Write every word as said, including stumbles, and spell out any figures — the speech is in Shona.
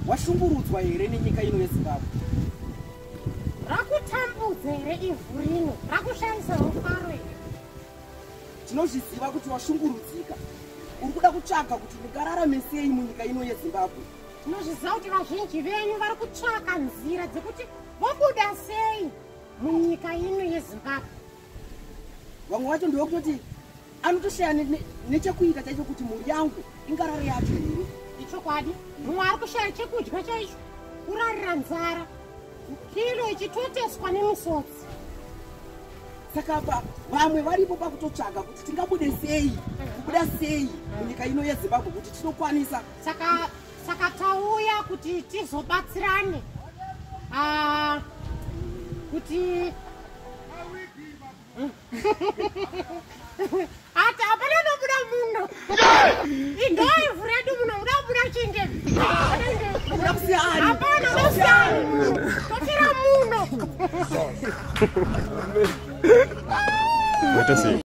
washungurudzwa here nenyika ino yeZimbabwe? Rakutambudza here ivhu rino? Rakushandisa rufaro here? Tinozviziva kuti washungurudzika. Uri kuda kutsvaka kuti mungararame sei munyika ino yeZimbabwe? Tinozviziva kuti vazhinji venyu vari kutsvaka nzira dzekuti vobuda sei munyika ino yeZimbabwe. Vamwe vacho ndevekutoti anotoshaya nechekuita chaicho kuti mhuri yangu ingarare yacho here. Ichokwadi, mumwe ari kushaya chekudya chaicho, kurarira nzara, kilo ichitoteswa nemisodzi. Saka vamwe varipo pakutotsvaga kuti tingabude sei, kubuda sei munyika ino yeZimbabwe kuti tinokwanisa. Saka saka tauya kuti tizobatsirane. Ah, kuti ata apana nobuda muno. Indoi vredu muno unabuda chinge. Apana nosiyani. Tofira muno. What is it?